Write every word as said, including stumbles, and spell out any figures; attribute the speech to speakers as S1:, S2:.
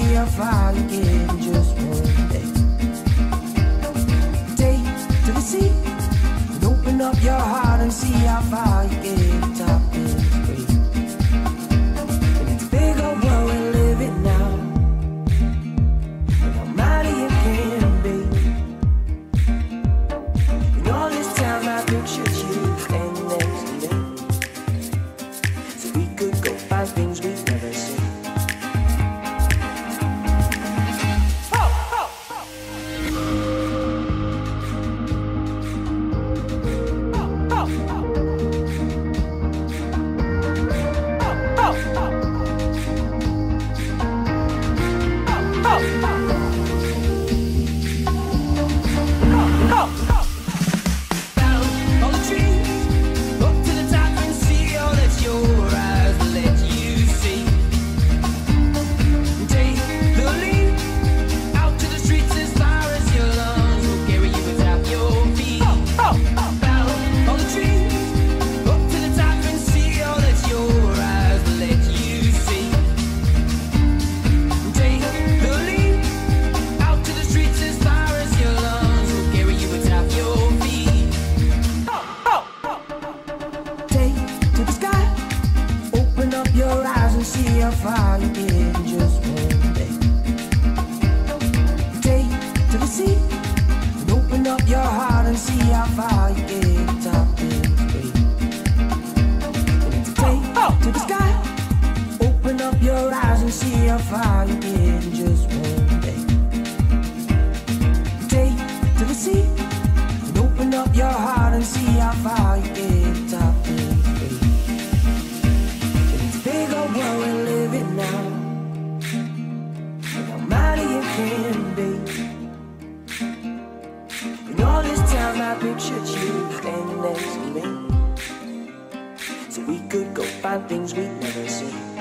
S1: how far you get in just one day. Take to the sea and open up your heart and see how far you get. Top is free. And it's a big old world we live in now, and how mighty it can be. In all this time I pictured you standing next to me, so we could go find things we've never seen. See how far you get in just one day. Take to the sea and open up your heart and see how far you get. Top is free. Take to the sky, open up your eyes and see how far you get in just one day. Take to the sea and open up your heart and see how far you get. Top is free. Big old world we live in now, and how mighty it can be. In all this time I pictured you standing next to me, so we could go find things we'd never seen.